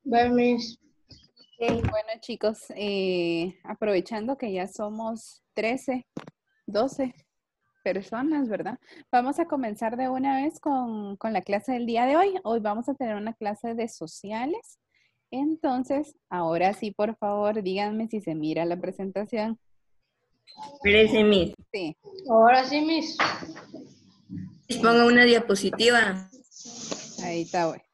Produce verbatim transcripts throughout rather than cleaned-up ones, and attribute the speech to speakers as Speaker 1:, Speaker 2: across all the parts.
Speaker 1: Bye, Miss.
Speaker 2: Okay, bueno, chicos, eh, aprovechando que ya somos trece, doce personas, ¿verdad? Vamos a comenzar de una vez con, con la clase del día de hoy. Hoy vamos a tener una clase de sociales. Entonces, ahora sí, por favor, díganme si se mira la presentación.
Speaker 3: Parece, Miss.
Speaker 2: Sí.
Speaker 1: Ahora sí, Miss.
Speaker 3: Ponga una diapositiva.
Speaker 2: Ahí está, güey.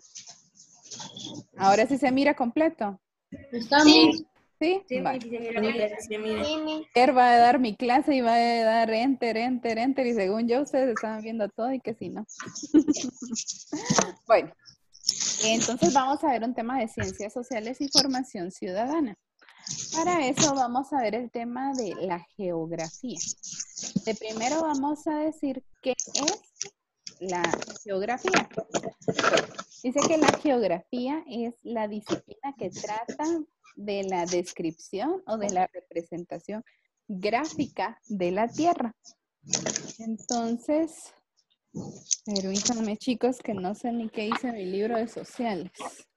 Speaker 2: Ahora sí se mira completo.
Speaker 1: ¿Está,
Speaker 3: Sí.
Speaker 1: Miss?
Speaker 2: ¿Sí?
Speaker 3: Sí,
Speaker 2: Vale.
Speaker 3: Miss, sí, mira, mira, sí, mira.
Speaker 2: Él va a dar mi clase y va a dar enter, enter, enter. Y según yo, ustedes estaban viendo todo y que sí, ¿no? Bueno, entonces vamos a ver un tema de ciencias sociales y formación ciudadana. Para eso vamos a ver el tema de la geografía. De primero vamos a decir qué es la geografía. Bueno, dice que la geografía es la disciplina que trata de la descripción o de la representación gráfica de la Tierra. Entonces, permítanme, chicos, que no sé ni qué hice en mi libro de sociales.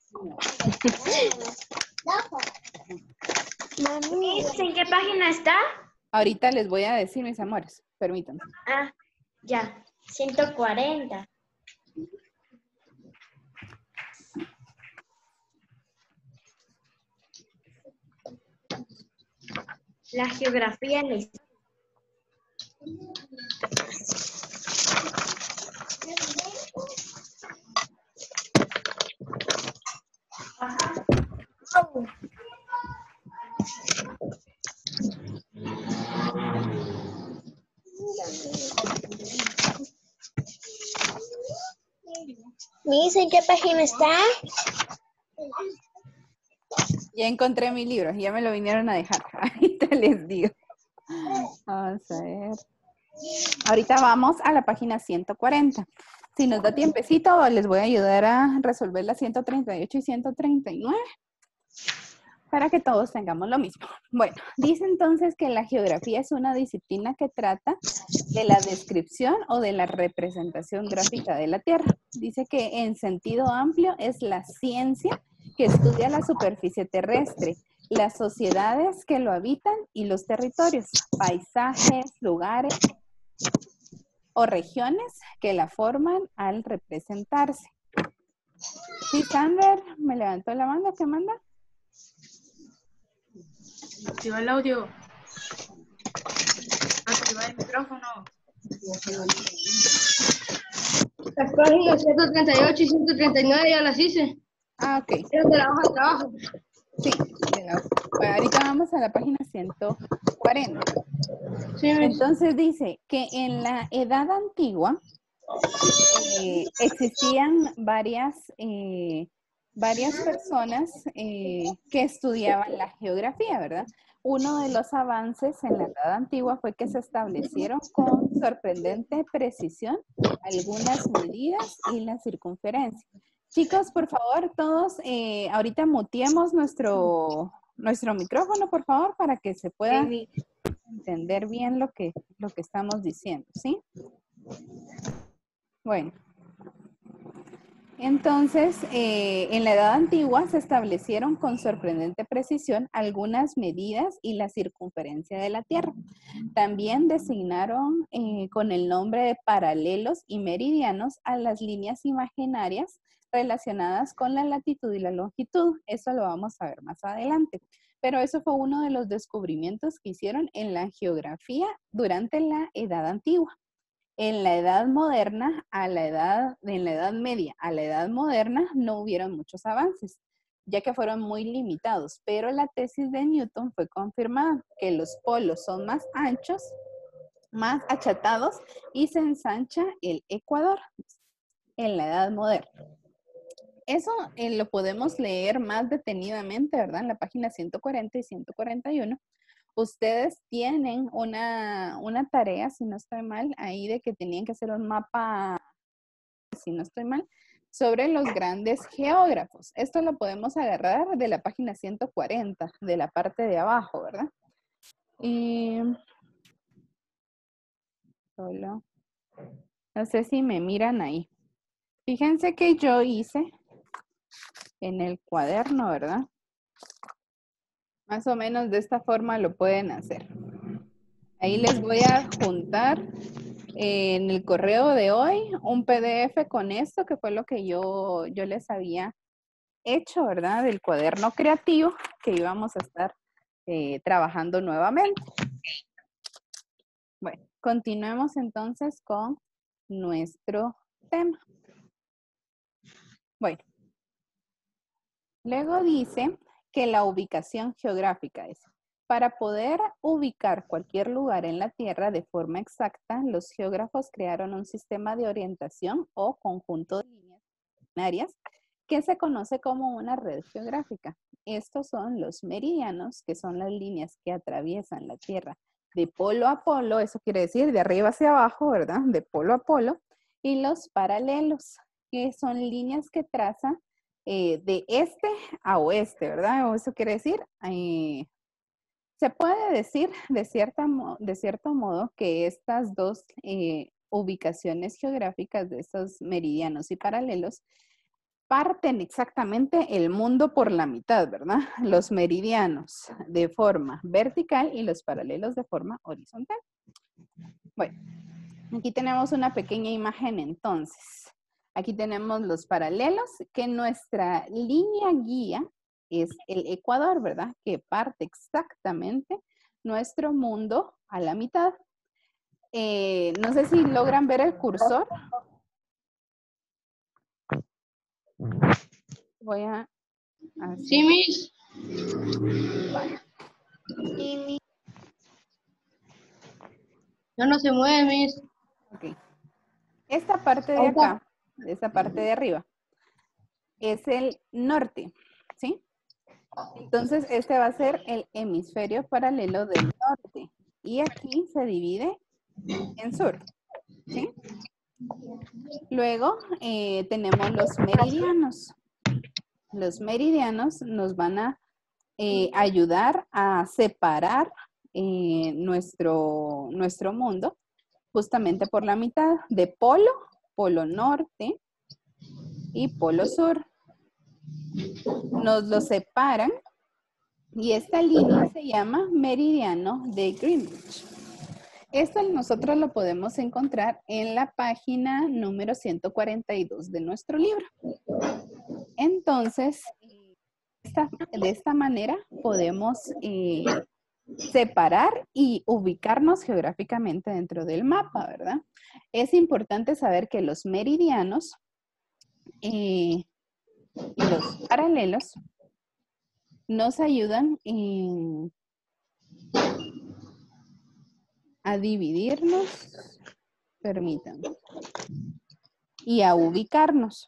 Speaker 4: Miss, ¿en qué página está?
Speaker 2: Ahorita les voy a decir, mis amores, permítanme.
Speaker 4: Ah, ya, ciento cuarenta. La geografía en la historia. Miss, ¿en qué página está?
Speaker 2: Ya encontré mi libro, ya me lo vinieron a dejar. Ahorita les digo. Vamos a ver. Ahorita vamos a la página ciento cuarenta. Si nos da tiempecito, les voy a ayudar a resolver la ciento treinta y ocho y ciento treinta y nueve para que todos tengamos lo mismo. Bueno, dice entonces que la geografía es una disciplina que trata de la descripción o de la representación gráfica de la Tierra. Dice que en sentido amplio es la ciencia que estudia la superficie terrestre, las sociedades que lo habitan y los territorios, paisajes, lugares o regiones que la forman al representarse. Sí, Sander, me levantó la mano, ¿qué manda?
Speaker 1: Activa el audio. Activa el micrófono. Las páginas ciento treinta y ocho y ciento treinta y nueve ya las hice.
Speaker 2: Ah, ok.
Speaker 1: Es de la hoja de trabajo.
Speaker 2: Sí, de la- bueno, ahorita vamos a la página ciento cuarenta.
Speaker 1: Sí, Miss.
Speaker 2: Entonces dice que en la edad antigua eh, existían varias, eh, varias personas eh, que estudiaban la geografía, ¿verdad? Uno de los avances en la edad antigua fue que se establecieron con sorprendente precisión algunas medidas y la circunferencia. Chicos, por favor, todos, eh, ahorita muteemos nuestro, nuestro micrófono, por favor, para que se pueda entender bien lo que, lo que estamos diciendo, ¿sí? Bueno. Entonces, eh, en la edad antigua se establecieron con sorprendente precisión algunas medidas y la circunferencia de la Tierra. También designaron eh, con el nombre de paralelos y meridianos a las líneas imaginarias relacionadas con la latitud y la longitud. Eso lo vamos a ver más adelante. Pero eso fue uno de los descubrimientos que hicieron en la geografía durante la Edad Antigua. En la edad moderna, a la edad, en la edad media a la edad moderna, no hubieron muchos avances, ya que fueron muy limitados, pero la tesis de Newton fue confirmada, que los polos son más anchos, más achatados y se ensancha el ecuador en la edad moderna. Eso eh, lo podemos leer más detenidamente, ¿verdad? En la página ciento cuarenta y ciento cuarenta y uno. Ustedes tienen una, una tarea, si no estoy mal, ahí de que tenían que hacer un mapa, si no estoy mal, sobre los grandes geógrafos. Esto lo podemos agarrar de la página ciento cuarenta, de la parte de abajo, ¿verdad? Y solo, no sé si me miran ahí. Fíjense que yo hice en el cuaderno, ¿verdad? Más o menos de esta forma lo pueden hacer. Ahí les voy a juntar eh, en el correo de hoy un P D F con esto, que fue lo que yo, yo les había hecho, ¿verdad? Del cuaderno creativo que íbamos a estar eh, trabajando nuevamente. Bueno, continuemos entonces con nuestro tema. Bueno, luego dice que la ubicación geográfica es, para poder ubicar cualquier lugar en la Tierra de forma exacta, los geógrafos crearon un sistema de orientación o conjunto de líneas imaginarias que se conoce como una red geográfica. Estos son los meridianos, que son las líneas que atraviesan la Tierra de polo a polo, eso quiere decir de arriba hacia abajo, ¿verdad? De polo a polo. Y los paralelos, que son líneas que trazan eh, de este a oeste, ¿verdad? O eso quiere decir, eh, se puede decir de, cierta, de cierto modo que estas dos eh, ubicaciones geográficas de estos meridianos y paralelos parten exactamente el mundo por la mitad, ¿verdad? Los meridianos de forma vertical y los paralelos de forma horizontal. Bueno, aquí tenemos una pequeña imagen entonces. Aquí tenemos los paralelos, que nuestra línea guía es el ecuador, ¿verdad? Que parte exactamente nuestro mundo a la mitad. Eh, no sé si logran ver el cursor. Voy a hacer...
Speaker 1: Sí, Miss.
Speaker 2: Vale.
Speaker 1: No, no se mueve, Miss.
Speaker 2: Ok. Esta parte de acá, esta parte de arriba, es el norte, ¿sí? Entonces, este va a ser el hemisferio paralelo del norte. Y aquí se divide en sur, ¿sí? Luego eh, tenemos los meridianos. Los meridianos nos van a eh, ayudar a separar eh, nuestro, nuestro mundo justamente por la mitad, de polo, polo norte y polo sur. Nos lo separan y esta línea se llama meridiano de Greenwich. Esto nosotros lo podemos encontrar en la página número ciento cuarenta y dos de nuestro libro. Entonces, esta, de esta manera podemos eh, separar y ubicarnos geográficamente dentro del mapa, ¿verdad? Es importante saber que los meridianos eh, y los paralelos nos ayudan en, a dividirnos, permítanme, y a ubicarnos.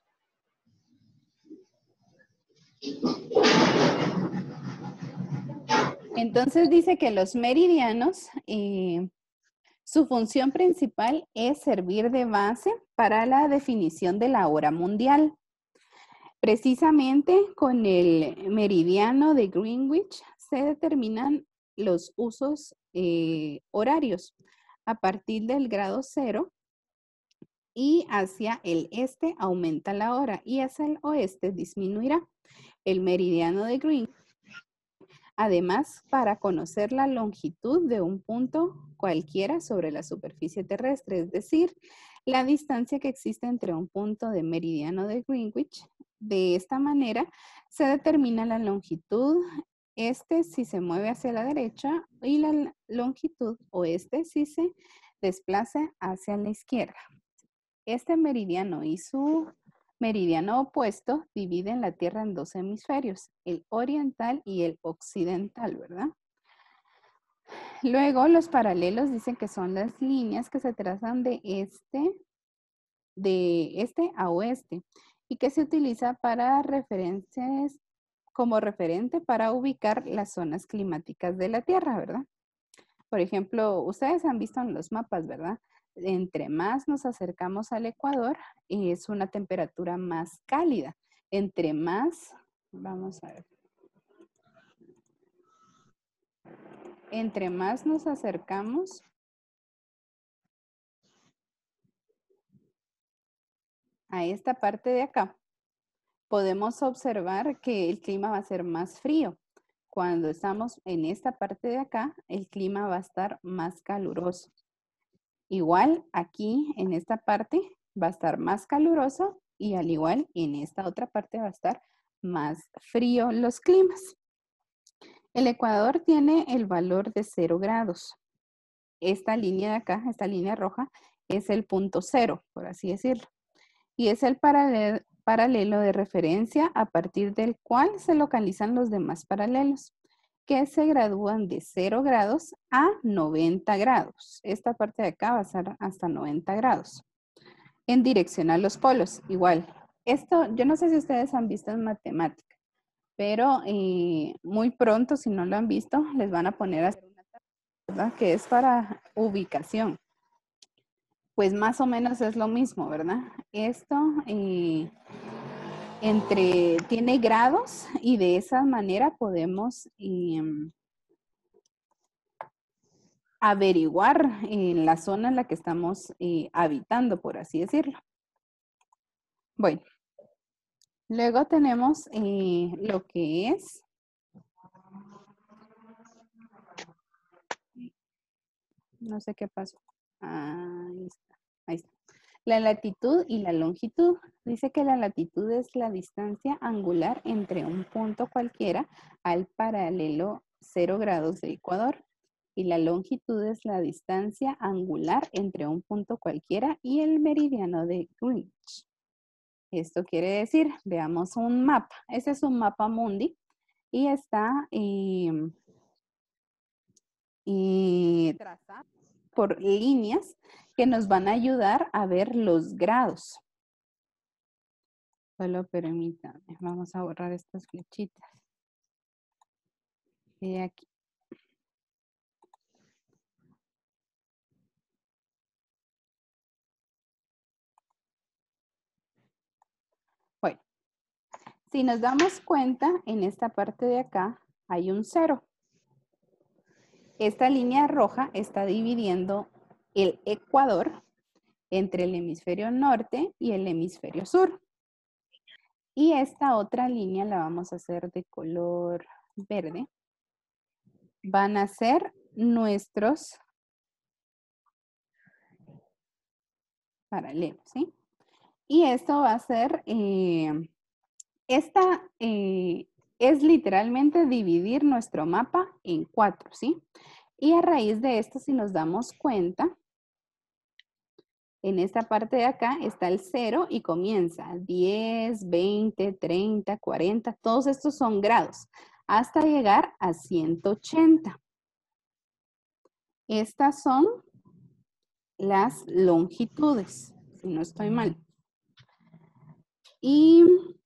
Speaker 2: Entonces dice que los meridianos, eh, su función principal es servir de base para la definición de la hora mundial. Precisamente con el meridiano de Greenwich se determinan los usos eh, horarios a partir del grado cero y hacia el este aumenta la hora y hacia el oeste disminuirá. El meridiano de Greenwich, además, para conocer la longitud de un punto cualquiera sobre la superficie terrestre, es decir, la distancia que existe entre un punto de meridiano de Greenwich. De esta manera se determina la longitud este si se mueve hacia la derecha y la longitud oeste si se desplaza hacia la izquierda. Este meridiano y su meridiano opuesto dividen la Tierra en dos hemisferios, el oriental y el occidental, ¿verdad? Luego los paralelos dicen que son las líneas que se trazan de este, de este a oeste y que se utiliza para referencias, como referente para ubicar las zonas climáticas de la Tierra, ¿verdad? Por ejemplo, ustedes han visto en los mapas, ¿verdad? Entre más nos acercamos al Ecuador, es una temperatura más cálida. Entre más, vamos a ver. Entre más nos acercamos a esta parte de acá, podemos observar que el clima va a ser más frío. Cuando estamos en esta parte de acá, el clima va a estar más caluroso. Igual aquí en esta parte va a estar más caluroso y al igual en esta otra parte va a estar más frío los climas. El Ecuador tiene el valor de cero grados. Esta línea de acá, esta línea roja, es el punto cero, por así decirlo. Y es el paralelo, paralelo de referencia a partir del cual se localizan los demás paralelos, que se gradúan de cero grados a noventa grados. Esta parte de acá va a ser hasta noventa grados. En dirección a los polos, igual. Esto, yo no sé si ustedes han visto en matemática, pero eh, muy pronto, si no lo han visto, les van a poner a hacer una tabla, ¿verdad? Que es para ubicación. Pues más o menos es lo mismo, ¿verdad? Esto eh, entre, tiene grados y de esa manera podemos eh, averiguar en la zona en la que estamos eh, habitando, por así decirlo. Bueno, luego tenemos eh, lo que es no sé qué pasó. Ahí está, ahí está. La latitud y la longitud. Dice que la latitud es la distancia angular entre un punto cualquiera al paralelo cero grados de Ecuador. Y la longitud es la distancia angular entre un punto cualquiera y el meridiano de Greenwich. Esto quiere decir, veamos un mapa. Este es un mapa mundi y está eh, eh, trazado por líneas que nos van a ayudar a ver los grados. Solo permítanme, vamos a borrar estas flechitas. De aquí. Bueno, si nos damos cuenta, en esta parte de acá hay un cero. Esta línea roja está dividiendo el Ecuador entre el hemisferio norte y el hemisferio sur. Y esta otra línea la vamos a hacer de color verde. Van a ser nuestros paralelos, ¿sí? Y esto va a ser, eh, esta eh, es literalmente dividir nuestro mapa en cuatro, ¿sí? Y a raíz de esto, si nos damos cuenta, en esta parte de acá está el cero y comienza diez, veinte, treinta, cuarenta, todos estos son grados, hasta llegar a ciento ochenta. Estas son las longitudes, si no estoy mal. Y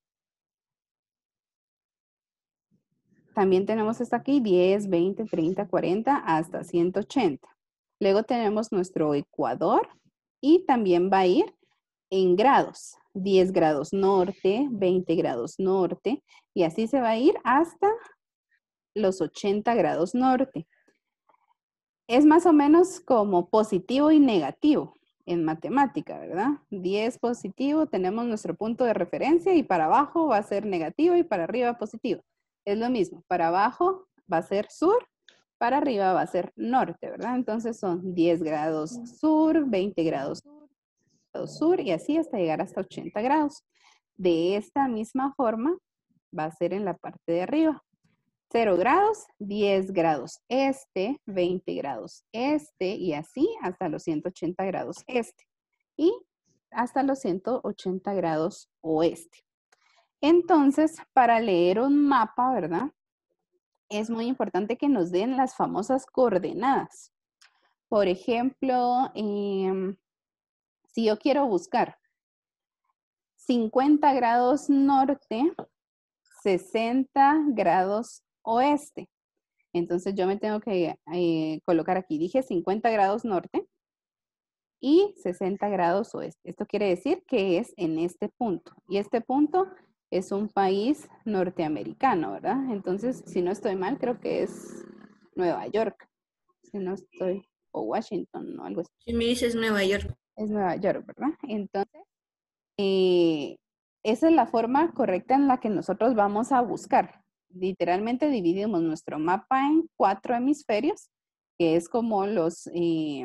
Speaker 2: también tenemos esto aquí, diez, veinte, treinta, cuarenta, hasta ciento ochenta. Luego tenemos nuestro ecuador y también va a ir en grados. diez grados norte, veinte grados norte, y así se va a ir hasta los ochenta grados norte. Es más o menos como positivo y negativo en matemática, ¿verdad? diez positivo, tenemos nuestro punto de referencia y para abajo va a ser negativo y para arriba positivo. Es lo mismo, para abajo va a ser sur, para arriba va a ser norte, ¿verdad? Entonces son diez grados sur, veinte grados sur y así hasta llegar hasta ochenta grados. De esta misma forma va a ser en la parte de arriba. cero grados, diez grados este, veinte grados este y así hasta los ciento ochenta grados este y hasta los ciento ochenta grados oeste. Entonces, para leer un mapa, ¿verdad? Es muy importante que nos den las famosas coordenadas. Por ejemplo, eh, si yo quiero buscar cincuenta grados norte, sesenta grados oeste. Entonces yo me tengo que eh, colocar aquí, dije cincuenta grados norte y sesenta grados oeste. Esto quiere decir que es en este punto. Y este punto es un país norteamericano, ¿verdad? Entonces, si no estoy mal, creo que es Nueva York. Si no estoy, o Washington, o algo así.
Speaker 3: Si me dices Nueva York.
Speaker 2: Es Nueva York, ¿verdad? Entonces, eh, esa es la forma correcta en la que nosotros vamos a buscar. Literalmente dividimos nuestro mapa en cuatro hemisferios, que es como los, eh,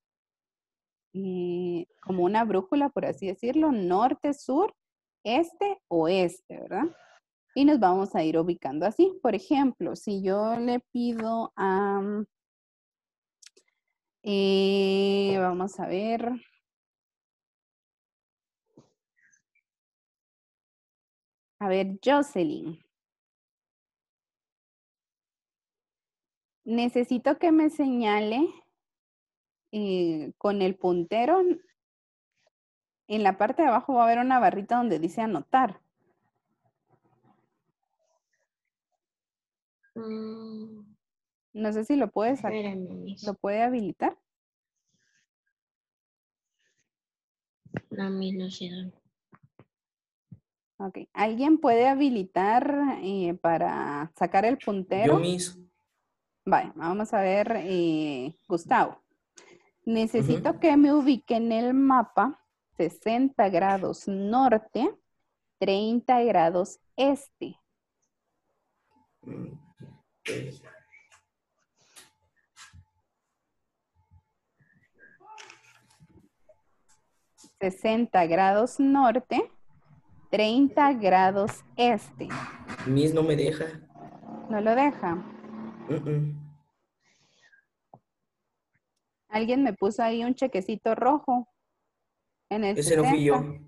Speaker 2: eh, como una brújula, por así decirlo, norte, sur, este, oeste, ¿verdad? Y nos vamos a ir ubicando así. Por ejemplo, si yo le pido a, eh, vamos a ver, a ver, Jocelyn. Necesito que me señale eh, con el puntero. En la parte de abajo va a haber una barrita donde dice anotar.
Speaker 4: Mm,
Speaker 2: No sé si lo puedes,
Speaker 4: espérame, Miss.
Speaker 2: lo puede habilitar.
Speaker 4: No, Miss, no sé dónde.
Speaker 2: Ok. ¿Alguien puede habilitar eh, para sacar el puntero?
Speaker 5: Yo mismo.
Speaker 2: Vale, vamos a ver, eh, Gustavo. Necesito
Speaker 5: Ujú.
Speaker 2: que me ubique en el mapa sesenta grados norte, treinta grados este.
Speaker 5: Mm,
Speaker 2: sesenta grados norte, treinta grados este.
Speaker 5: Miss no me deja.
Speaker 2: ¿No lo deja?
Speaker 5: Mm, mm.
Speaker 2: Alguien me puso ahí un chequecito rojo en el
Speaker 5: Ese no fui
Speaker 2: sesenta.
Speaker 5: yo.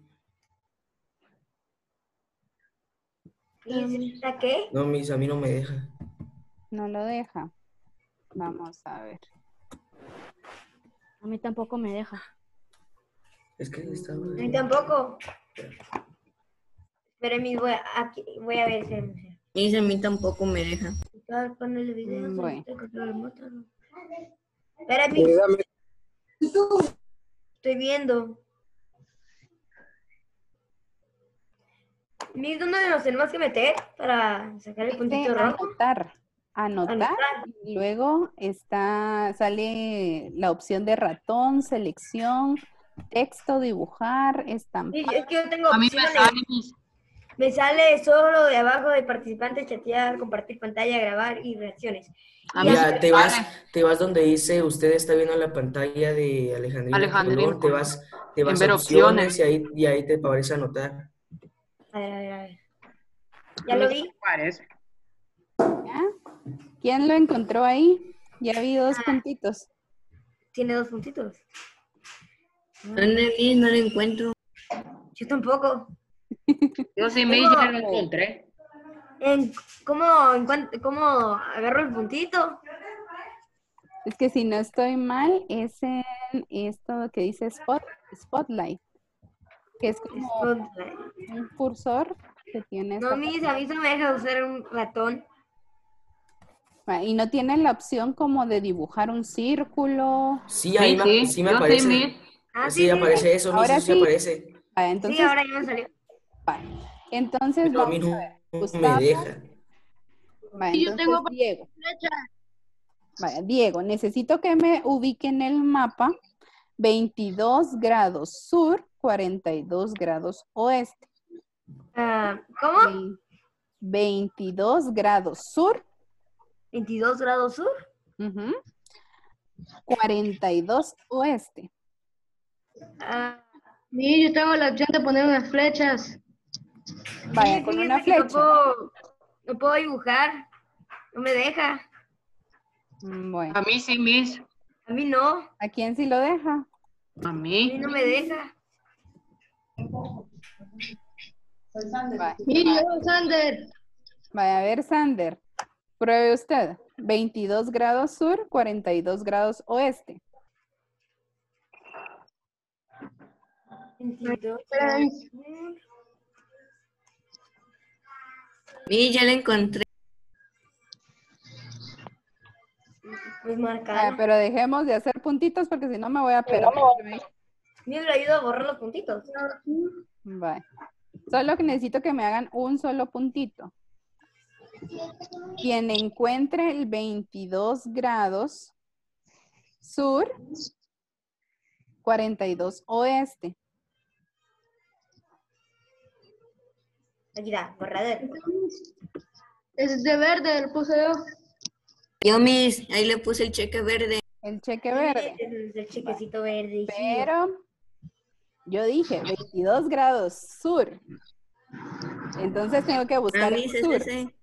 Speaker 4: ¿Y a qué?
Speaker 5: No, Miss, a mí no me deja.
Speaker 2: No lo deja. Vamos a ver.
Speaker 1: A mí tampoco me deja.
Speaker 5: Es que estaba...
Speaker 4: A mí tampoco. Espera, Miss, voy a, aquí, voy a ver. si-
Speaker 3: Miss, a mí tampoco me deja.
Speaker 4: Pon el video.
Speaker 2: Mm, bueno.
Speaker 4: Espera, Miss. Estoy viendo. Miss, ¿dónde nos tenemos que meter para sacar el
Speaker 2: Dice
Speaker 4: puntito rojo?
Speaker 2: anotar. Anotar.
Speaker 4: Anotar.
Speaker 2: Y luego está, sale la opción de ratón, selección, texto, dibujar,
Speaker 4: Sí,
Speaker 2: estampar.
Speaker 4: es que yo tengo
Speaker 6: A mí me
Speaker 4: opciones.
Speaker 6: sale, Miss.
Speaker 4: Me sale solo de abajo de participantes, chatear, compartir pantalla, grabar y reacciones.
Speaker 6: A
Speaker 4: Y
Speaker 6: mí
Speaker 5: Mira,
Speaker 6: me
Speaker 5: te vas,
Speaker 6: sale.
Speaker 5: te vas donde dice, usted está viendo la pantalla de Alejandrina
Speaker 6: Alejandrina
Speaker 5: Colón, te
Speaker 6: Colón.
Speaker 5: vas, te
Speaker 6: En
Speaker 5: vas a
Speaker 6: ver
Speaker 5: opciones
Speaker 6: opciones.
Speaker 5: y ahí, y ahí te aparece anotar.
Speaker 4: A ver, a ver, a ver.
Speaker 6: A
Speaker 4: ¿Ya
Speaker 6: mí
Speaker 4: lo
Speaker 6: sí
Speaker 4: vi?
Speaker 6: me parece.
Speaker 2: ¿Ya? ¿Quién lo encontró ahí? Ya vi dos puntitos.
Speaker 4: Tiene dos puntitos.
Speaker 3: ¿Dónde, Miss? No lo encuentro.
Speaker 4: Yo tampoco.
Speaker 6: Yo sí,
Speaker 4: ¿Cómo?
Speaker 6: Miss, ya lo encontré.
Speaker 4: En, ¿cómo, en cuan- ¿Cómo agarro el puntito?
Speaker 2: Es que si no estoy mal, es en esto que dice spot, Spotlight, que es como
Speaker 4: Spotlight.
Speaker 2: un cursor que tiene
Speaker 4: No,
Speaker 2: esta
Speaker 4: mis,
Speaker 2: parte.
Speaker 4: a mí se me deja usar un ratón.
Speaker 2: Ah, y no tiene la opción como de dibujar un círculo.
Speaker 5: Sí, ahí
Speaker 6: Miss,
Speaker 5: me,
Speaker 6: sí.
Speaker 5: sí me
Speaker 6: Yo sí,
Speaker 5: aparece.
Speaker 6: Miss.
Speaker 4: Ah,
Speaker 5: Sí,
Speaker 4: sí, sí, sí.
Speaker 5: aparece eso, Miss,
Speaker 2: Ahora
Speaker 5: eso sí
Speaker 2: sí.
Speaker 5: aparece.
Speaker 2: Ah,
Speaker 4: Sí,
Speaker 2: entonces,
Speaker 4: ahora ya me salió.
Speaker 2: va. Entonces
Speaker 5: Pero a
Speaker 2: vamos
Speaker 5: mí
Speaker 2: a
Speaker 5: no,
Speaker 2: ver.
Speaker 5: no me
Speaker 2: Gustavo.
Speaker 5: deja.
Speaker 2: Va,
Speaker 1: Y yo tengo
Speaker 2: entonces Diego.
Speaker 1: flecha.
Speaker 2: Vaya, Diego, necesito que me ubique en el mapa veintidós grados sur, cuarenta y dos grados oeste.
Speaker 4: Ah, ¿cómo?
Speaker 2: Ve- veintidós grados sur,
Speaker 4: ¿veintidós grados sur?
Speaker 2: ujú, cuarenta y dos oeste.
Speaker 4: Ah,
Speaker 1: Y yo tengo la opción de poner unas flechas.
Speaker 2: Vaya,
Speaker 4: sí,
Speaker 2: con
Speaker 4: fíjese
Speaker 2: una
Speaker 4: que no
Speaker 2: flecha.
Speaker 4: puedo, no puedo dibujar. No me deja.
Speaker 2: Mm, Bueno,
Speaker 6: A mí sí, Miss.
Speaker 4: A mí no.
Speaker 2: ¿a quién sí lo deja?
Speaker 6: A
Speaker 4: A mí
Speaker 6: mí.
Speaker 4: no me deja.
Speaker 2: Vaya,
Speaker 1: Y yo, Sander.
Speaker 2: vaya, a ver, Sander, pruebe usted. veintidós grados sur, cuarenta y dos grados oeste.
Speaker 4: veintidós
Speaker 1: Espera,
Speaker 4: grados
Speaker 1: Miss.
Speaker 4: sur.
Speaker 3: Miss, ya lo encontré.
Speaker 4: Pues
Speaker 2: Vaya,
Speaker 4: marcado.
Speaker 2: pero dejemos de hacer puntitos porque si no me voy a perder. ahí.
Speaker 4: Ni le ayuda a borrar los puntitos.
Speaker 2: Vale. Solo que necesito que me hagan un solo puntito. Quien encuentre el veintidós grados sur, cuarenta y dos oeste.
Speaker 4: Aquí está, borrador.
Speaker 1: Es de verde, lo puse yo.
Speaker 3: Yo, Miss, ahí le puse el cheque verde.
Speaker 2: El cheque verde.
Speaker 4: El, el chequecito verde.
Speaker 2: Pero yo dije veintidós grados sur. Entonces tengo que
Speaker 3: Ah,
Speaker 2: buscar el
Speaker 3: Miss, es
Speaker 2: sur.
Speaker 3: ese.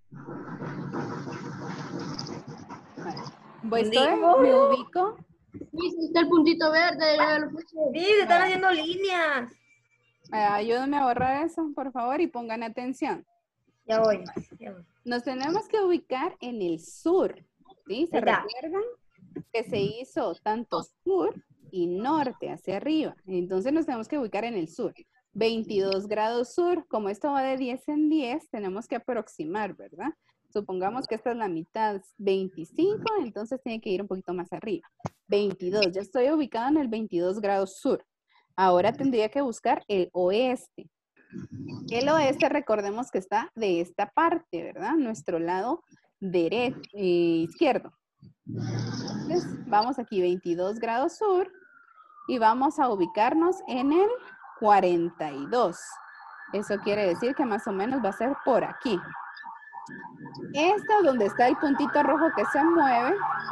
Speaker 2: Pues
Speaker 3: Digo.
Speaker 2: estoy, me ubico.
Speaker 1: Sí, sí, está el puntito verde, ya lo puse.
Speaker 4: Sí, se están haciendo líneas.
Speaker 2: Eh, ayúdenme a borrar eso, por favor, y pongan atención.
Speaker 4: Ya voy. Ya voy.
Speaker 2: Nos tenemos que ubicar en el sur, ¿sí? ¿Se
Speaker 4: Ahí está.
Speaker 2: recuerdan que se hizo tanto sur y norte hacia arriba? Entonces nos tenemos que ubicar en el sur. veintidós grados sur, como esto va de diez en diez, tenemos que aproximar, ¿verdad? Supongamos que esta es la mitad, veinticinco, entonces tiene que ir un poquito más arriba. veintidós, ya estoy ubicado en el veintidós grados sur. Ahora tendría que buscar el oeste. El oeste, recordemos que está de esta parte, ¿verdad? Nuestro lado derecho, eh, izquierdo. Entonces, vamos aquí, veintidós grados sur, y vamos a ubicarnos en el cuarenta y dos. Eso quiere decir que más o menos va a ser por aquí. Esta donde está el puntito rojo que se mueve.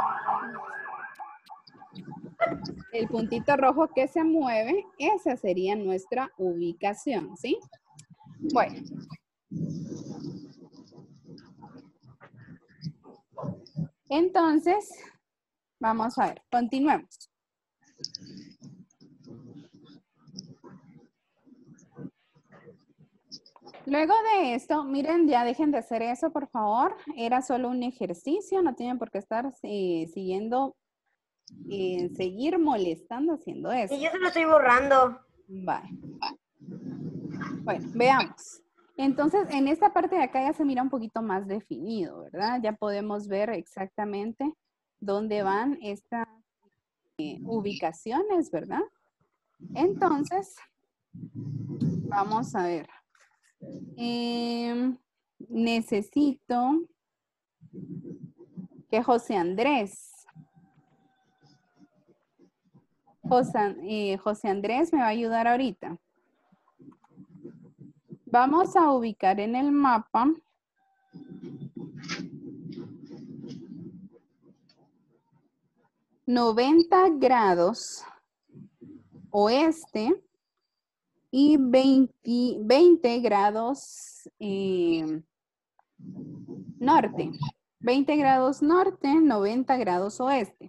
Speaker 2: El puntito rojo que se mueve, esa sería nuestra ubicación, ¿sí? Bueno. Entonces, vamos a ver, continuemos. Luego de esto, miren, ya dejen de hacer eso, por favor. Era solo un ejercicio, no tienen por qué estar eh, siguiendo, eh, seguir molestando haciendo eso.
Speaker 4: Y yo se lo estoy borrando.
Speaker 2: Vale. Bueno, veamos. Entonces, en esta parte de acá ya se mira un poquito más definido, ¿verdad? Ya podemos ver exactamente dónde van estas eh, ubicaciones, ¿verdad? Entonces, vamos a ver. Eh, necesito que José Andrés, José, eh, José Andrés me va a ayudar ahorita. Vamos a ubicar en el mapa noventa grados oeste y veinte, veinte grados eh, norte. veinte grados norte, noventa grados oeste.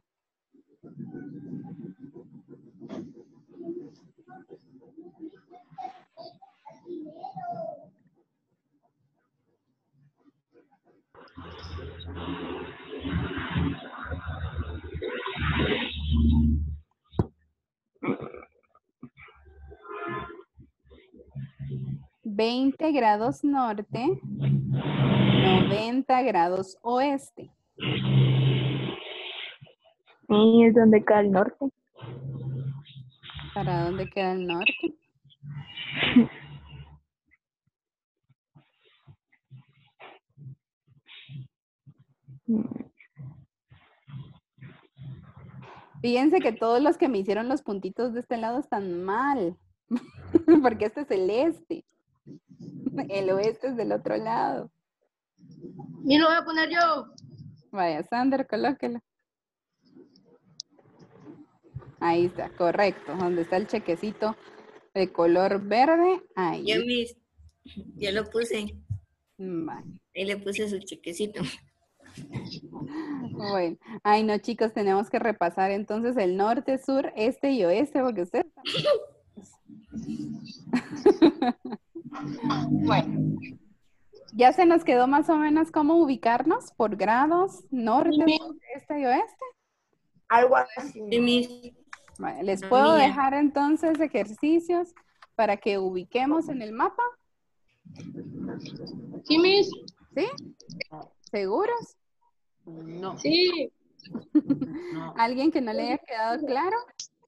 Speaker 2: veinte grados norte, noventa grados oeste.
Speaker 7: ¿Y es donde queda el norte?
Speaker 2: ¿Para dónde queda el norte? Fíjense que todos los que me hicieron los puntitos de este lado están mal. Porque este es el este. El oeste es del otro lado.
Speaker 1: Y lo voy a poner yo.
Speaker 2: Vaya, Sander, colóquelo. Ahí está, correcto. Donde está el chequecito de color verde, ahí.
Speaker 3: Ya, Miss, ya lo puse.
Speaker 2: Vale.
Speaker 3: Ahí le puse su chequecito.
Speaker 2: Bueno, ay no chicos, tenemos que repasar entonces el norte, sur, este y oeste, porque ustedes... Bueno, ya se nos quedó más o menos cómo ubicarnos por grados, norte, sur, este y oeste.
Speaker 4: Algo así.
Speaker 3: Sí, Miss.
Speaker 2: Bueno, les
Speaker 3: Ah,
Speaker 2: puedo
Speaker 3: mira.
Speaker 2: dejar entonces ejercicios para que ubiquemos en el mapa,
Speaker 1: Sí, Miss.
Speaker 2: ¿sí? ¿Seguros?
Speaker 6: No,
Speaker 1: Sí.
Speaker 6: no.
Speaker 2: ¿Alguien que no le haya quedado claro?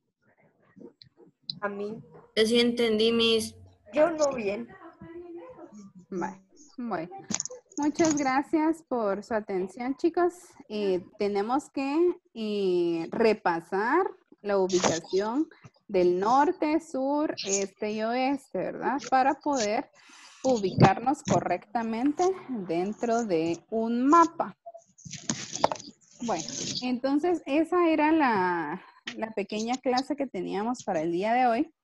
Speaker 4: A mí.
Speaker 3: Yo sí entendí, Miss.
Speaker 4: Yo no bien.
Speaker 2: Vale, bueno. Muchas gracias por su atención, chicos. Eh, tenemos que eh, repasar la ubicación del norte, sur, este y oeste, ¿verdad? Para poder ubicarnos correctamente dentro de un mapa. Bueno, entonces esa era la, la pequeña clase que teníamos para el día de hoy.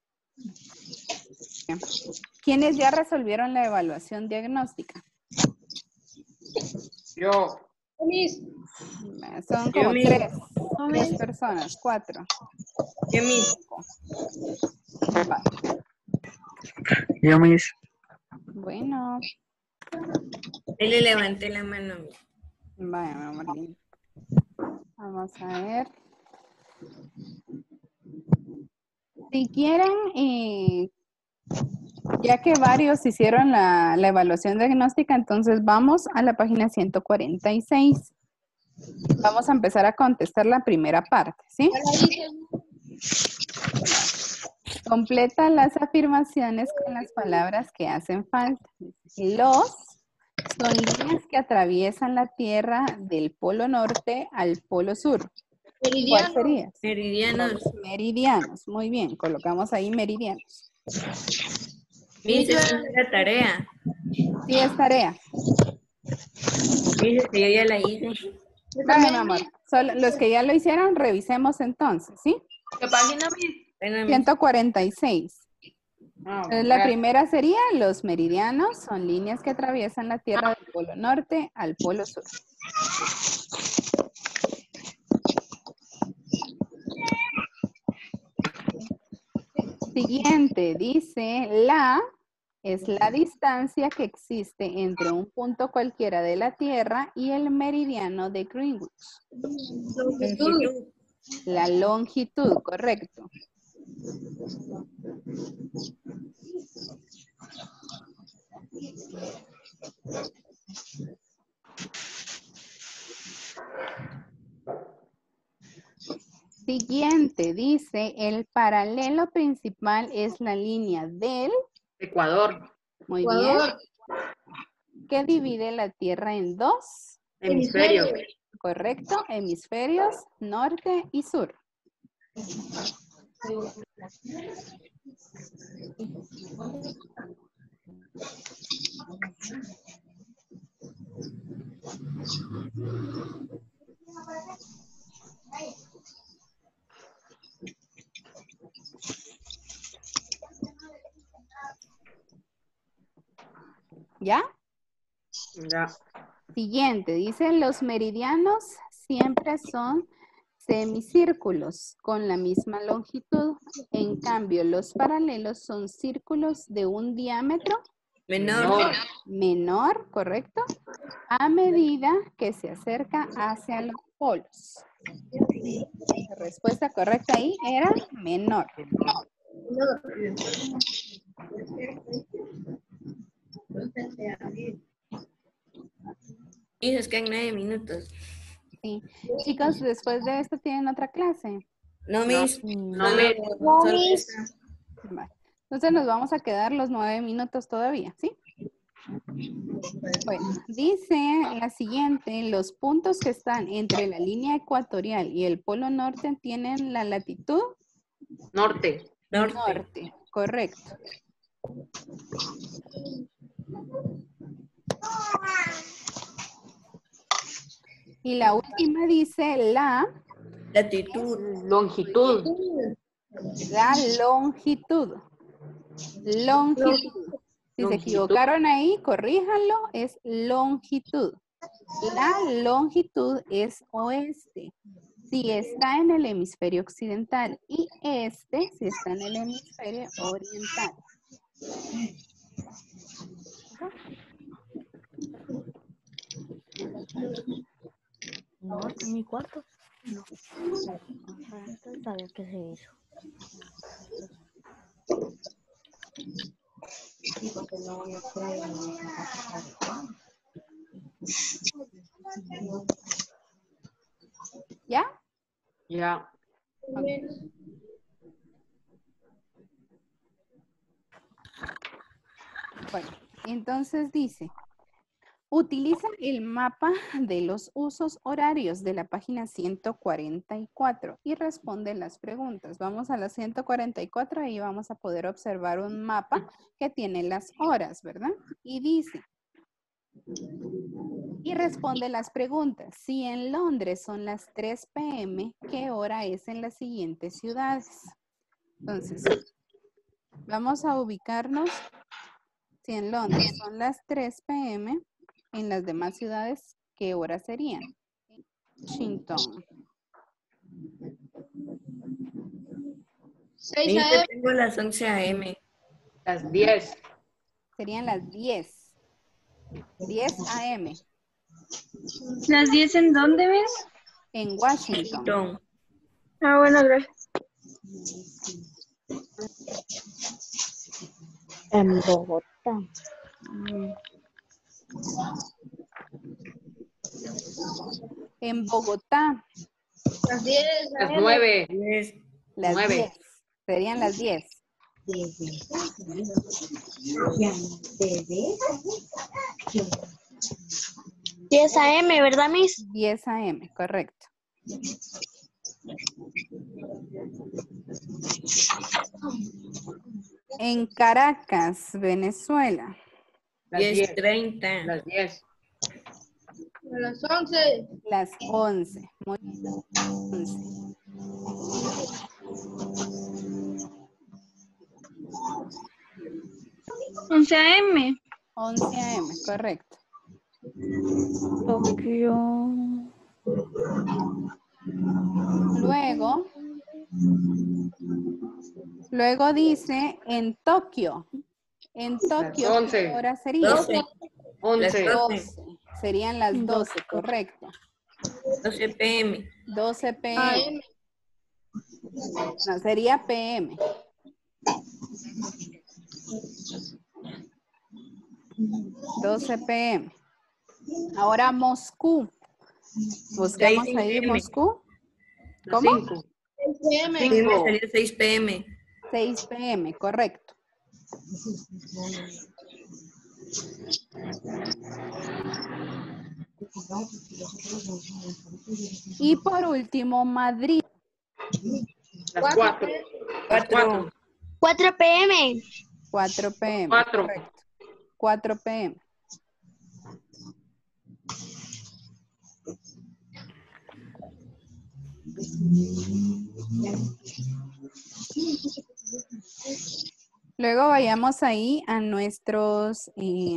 Speaker 2: ¿Quiénes ya resolvieron la evaluación diagnóstica?
Speaker 6: Yo.
Speaker 1: Miss.
Speaker 2: Son
Speaker 3: Yo
Speaker 2: como
Speaker 3: mismo.
Speaker 2: tres, tres personas, cuatro.
Speaker 3: Yo mismo.
Speaker 2: Va.
Speaker 7: Yo, Miss.
Speaker 2: Bueno,
Speaker 3: Ahí le levanté la mano. Miss.
Speaker 2: vaya, mi amor lindo. Vamos a ver. Si quieren, eh, ya que varios hicieron la, la evaluación diagnóstica, entonces vamos a la página ciento cuarenta y seis. Vamos a empezar a contestar la primera parte, ¿sí? Completa las afirmaciones con las palabras que hacen falta. Los son líneas que atraviesan la Tierra del polo norte al polo sur. ¿Cuál
Speaker 1: Meridiano.
Speaker 2: sería?
Speaker 3: Meridianos.
Speaker 2: Los meridianos. Muy bien, colocamos ahí meridianos.
Speaker 3: Miss, esa es la tarea.
Speaker 2: Sí, es tarea.
Speaker 3: Dice que yo ya la hice.
Speaker 2: Vale, mi amor. Solo los que ya lo hicieron, revisemos entonces, ¿sí?
Speaker 6: ¿Qué página, Miss?
Speaker 3: Bueno, Miss.
Speaker 2: ciento cuarenta y seis.
Speaker 6: Ah,
Speaker 2: Entonces, la
Speaker 6: gracias.
Speaker 2: primera sería, los meridianos son líneas que atraviesan la Tierra del polo norte al polo sur. Siguiente, dice, la es la distancia que existe entre un punto cualquiera de la Tierra y el meridiano de Greenwich.
Speaker 3: Longitud.
Speaker 2: La longitud, correcto. Siguiente, dice, el paralelo principal es la línea del,
Speaker 6: Ecuador.
Speaker 2: muy
Speaker 1: Ecuador.
Speaker 2: bien, que divide la Tierra en dos,
Speaker 6: Hemisferio.
Speaker 2: correcto, hemisferios, norte y sur. ¿Ya?
Speaker 6: Ya.
Speaker 2: Siguiente, dice, los meridianos siempre son semicírculos con la misma longitud. En cambio, los paralelos son círculos de un diámetro
Speaker 3: Menor.
Speaker 2: menor, ¿correcto? A medida que se acerca hacia los polos. La respuesta correcta ahí era menor.
Speaker 3: Miss, es que en nueve minutos.
Speaker 2: Sí. Chicos, después de esto tienen otra clase.
Speaker 3: No, Miss.
Speaker 6: No,
Speaker 3: Solo-
Speaker 6: Miss.
Speaker 3: solo esta.
Speaker 2: Vale. Entonces nos vamos a quedar los nueve minutos todavía, ¿sí? Bueno, dice la siguiente, los puntos que están entre la línea ecuatorial y el polo norte tienen la latitud
Speaker 6: Norte.
Speaker 3: Norte.
Speaker 2: norte, correcto. Y la última dice la,
Speaker 3: Latitud.
Speaker 6: Longitud.
Speaker 2: la longitud. Longitud. Si se
Speaker 6: Longitud.
Speaker 2: equivocaron ahí, corríjanlo, es longitud. La longitud es oeste, si está en el hemisferio occidental, y este, si está en el hemisferio oriental.
Speaker 8: No, en mi cuarto. No. Entonces, a ver qué se hizo.
Speaker 2: ¿Ya?
Speaker 6: Ya.
Speaker 2: Ok. Bueno, entonces dice, Utiliza el mapa de los usos horarios de la página ciento cuarenta y cuatro y responde las preguntas. Vamos a la ciento cuarenta y cuatro y vamos a poder observar un mapa que tiene las horas, ¿verdad? Y dice, y responde las preguntas. Si en Londres son las tres p m, ¿qué hora es en las siguientes ciudades? Entonces, vamos a ubicarnos. Si en Londres son las tres p m, en las demás ciudades, ¿qué hora serían? Washington.
Speaker 1: seis
Speaker 3: Miss,
Speaker 1: a
Speaker 3: yo
Speaker 1: m.
Speaker 3: tengo las once a m.
Speaker 6: Las diez.
Speaker 2: Serían las diez. diez a m.
Speaker 9: ¿Las diez en dónde ves?
Speaker 2: En Washington.
Speaker 3: Washington.
Speaker 9: Ah, bueno, gracias.
Speaker 8: En Bogotá.
Speaker 2: En Bogotá,
Speaker 1: Las diez a
Speaker 6: Las
Speaker 1: m.
Speaker 6: nueve.
Speaker 3: Yes.
Speaker 2: las
Speaker 6: Nueve.
Speaker 2: diez. Serían las diez.
Speaker 9: diez a m, ¿verdad, Miss?
Speaker 2: diez a m, correcto. En Caracas, Venezuela.
Speaker 6: Las
Speaker 3: diez
Speaker 6: diez.
Speaker 3: treinta.
Speaker 6: Las diez.
Speaker 1: A las once.
Speaker 2: Las once. Muy bien. once.
Speaker 9: once a m.
Speaker 2: once a m, correcto.
Speaker 8: Tokio.
Speaker 2: Luego, luego dice en Tokio. En Tokio, ¿qué
Speaker 6: once.
Speaker 2: hora sería?
Speaker 3: doce.
Speaker 6: Once.
Speaker 3: Las
Speaker 2: doce. Serían las doce,
Speaker 8: doce.
Speaker 2: correcto.
Speaker 3: doce p m.
Speaker 2: doce p
Speaker 1: A
Speaker 2: m.
Speaker 1: m.
Speaker 2: No, sería p m. doce p m. Ahora Moscú. Buscamos
Speaker 3: seis
Speaker 2: ahí
Speaker 3: p m.
Speaker 2: Moscú.
Speaker 6: Las
Speaker 2: ¿Cómo?
Speaker 6: cinco.
Speaker 1: seis p m.
Speaker 3: Sí, me
Speaker 6: Cinco.
Speaker 3: salió seis p m.
Speaker 2: seis p m, correcto. Y por último, Madrid.
Speaker 6: Las cuatro. Las cuatro.
Speaker 9: cuatro p m.
Speaker 2: cuatro p m.
Speaker 6: Cuatro.
Speaker 2: Correcto. cuatro p m. Luego vayamos ahí a nuestros, eh,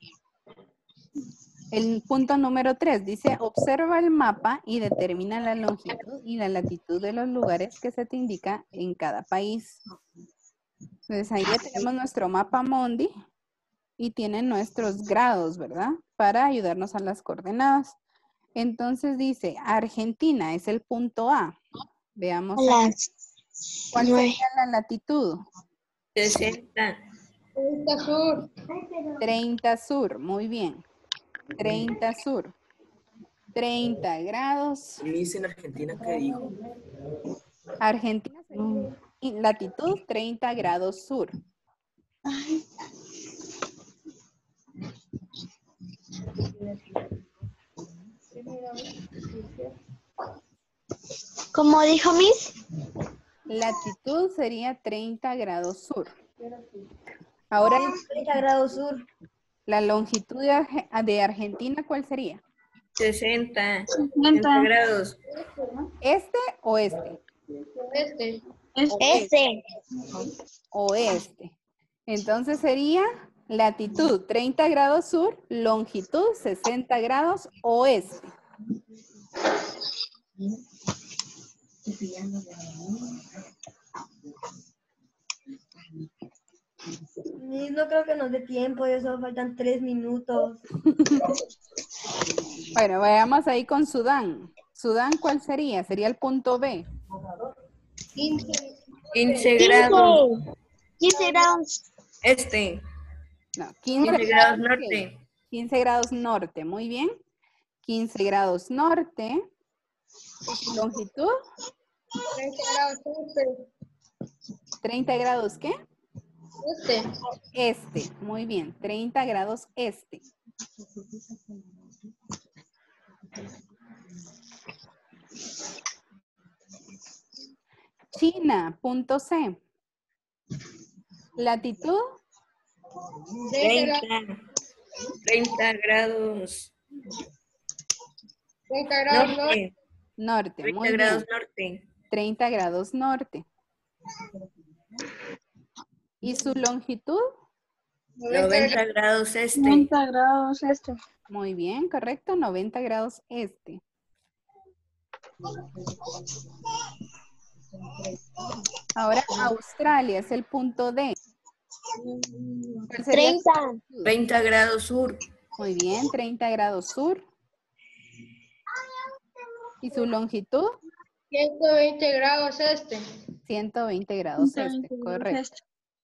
Speaker 2: el punto número tres, dice, observa el mapa y determina la longitud y la latitud de los lugares que se te indica en cada país. Entonces ahí ya tenemos nuestro mapa mundi y tiene nuestros grados, ¿verdad? Para ayudarnos a las coordenadas. Entonces dice, Argentina es el punto A. Veamos ahí. ¿Cuál sería la latitud?
Speaker 3: sesenta.
Speaker 1: treinta sur.
Speaker 2: treinta sur, muy bien. treinta sur. treinta grados.
Speaker 5: Miss, en Argentina, ¿qué dijo?
Speaker 2: Argentina sería y latitud treinta grados sur.
Speaker 9: ¿Cómo dijo Miss?
Speaker 2: Latitud sería treinta grados sur. Ahora,
Speaker 4: treinta grados sur.
Speaker 2: la longitud de, Arge- de Argentina, ¿cuál sería?
Speaker 3: sesenta.
Speaker 9: sesenta.
Speaker 3: grados.
Speaker 2: ¿Este o este?
Speaker 1: Este.
Speaker 9: Este.
Speaker 2: Oeste. Entonces sería latitud treinta grados sur, longitud sesenta grados oeste.
Speaker 4: Miss, no creo que nos dé tiempo, ya solo faltan tres minutos.
Speaker 2: Bueno, vayamos ahí con Sudán. Sudán, ¿cuál sería? Sería el punto B.
Speaker 1: quince.
Speaker 3: quince grados.
Speaker 9: quince grados.
Speaker 3: Este.
Speaker 2: No, quince,
Speaker 3: quince grados
Speaker 2: ¿qué?
Speaker 3: norte.
Speaker 2: quince grados norte, muy bien. quince grados norte. Longitud,
Speaker 1: treinta grados este.
Speaker 2: treinta grados, ¿qué?
Speaker 1: Este.
Speaker 2: Este, muy bien, treinta grados este. China, punto C. Latitud,
Speaker 3: treinta, treinta grados
Speaker 1: treinta grados
Speaker 3: norte.
Speaker 2: norte, muy
Speaker 3: treinta grados
Speaker 2: bien.
Speaker 3: norte.
Speaker 2: treinta grados norte. ¿Y su longitud?
Speaker 3: noventa grados este.
Speaker 9: noventa grados este.
Speaker 2: Muy bien, correcto, noventa grados este. Ahora Australia es el punto D. ¿Cuál sería su
Speaker 9: treinta.
Speaker 2: longitud?
Speaker 3: treinta grados sur.
Speaker 2: Muy bien, treinta grados sur. ¿Y su longitud?
Speaker 1: ciento veinte grados este.
Speaker 2: ciento veinte grados este, correcto.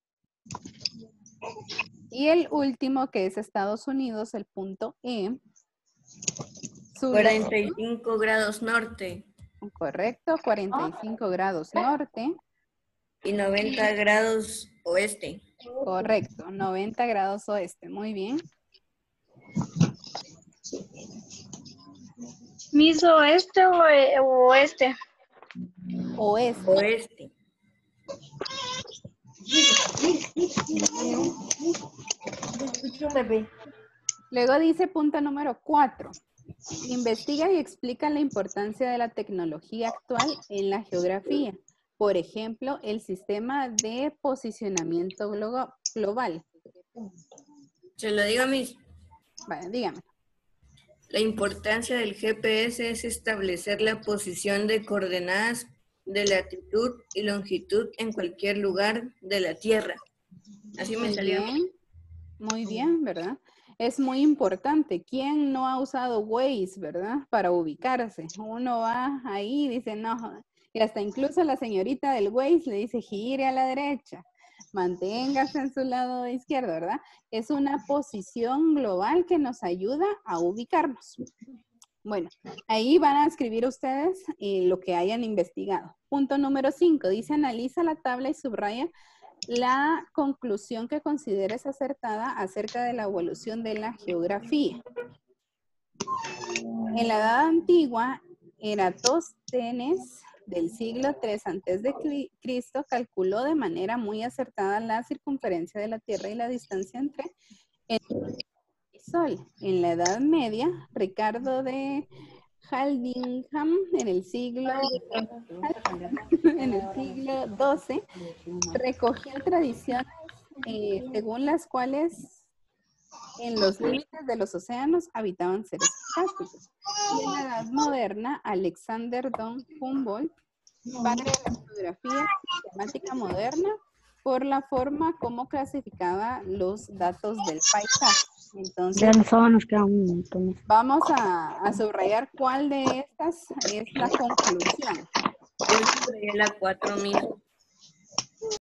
Speaker 2: Y el último, que es Estados Unidos, el punto E. Su
Speaker 3: cuarenta y
Speaker 2: longitud,
Speaker 3: cinco grados norte
Speaker 2: correcto, cuarenta y cinco grados norte.
Speaker 3: y noventa grados oeste.
Speaker 2: Correcto, noventa grados oeste, muy bien.
Speaker 9: ¿Mis oeste o e- o oeste?
Speaker 2: Oeste.
Speaker 3: Oeste.
Speaker 2: Luego dice punto número cuatro. Investiga y explica la importancia de la tecnología actual en la geografía. Por ejemplo, el sistema de posicionamiento glo- global.
Speaker 3: Se lo digo a mis.
Speaker 2: Vale, dígame.
Speaker 3: La importancia del G P S es establecer la posición de coordenadas de latitud y longitud en cualquier lugar de la Tierra. Así me
Speaker 2: Muy
Speaker 3: salió.
Speaker 2: bien, muy bien, ¿verdad? Es muy importante. ¿Quién no ha usado Waze, verdad? Para ubicarse. Uno va ahí y dice, no, y hasta incluso la señorita del Waze le dice, gire a la derecha, manténgase en su lado izquierdo, ¿verdad? Es una posición global que nos ayuda a ubicarnos. Bueno, ahí van a escribir ustedes eh, lo que hayan investigado. Punto número cinco, dice, analiza la tabla y subraya la conclusión que consideres acertada acerca de la evolución de la geografía. En la Edad Antigua, Eratóstenes del siglo tres antes de Cristo calculó de manera muy acertada la circunferencia de la Tierra y la distancia entre el Sol. En la Edad Media, Ricardo de Haldingham en el siglo en el siglo doce recogió tradiciones eh, según las cuales en los límites de los océanos habitaban seres fantásticos. Y en la Edad Moderna, Alexander von Humboldt, padre de la geografía sistemática moderna, por la forma como clasificaba los datos del paisaje. Entonces,
Speaker 8: Ya solo nos queda un montón.
Speaker 2: vamos a, a subrayar cuál de estas es la conclusión.
Speaker 3: Yo subrayé la cuatro mil.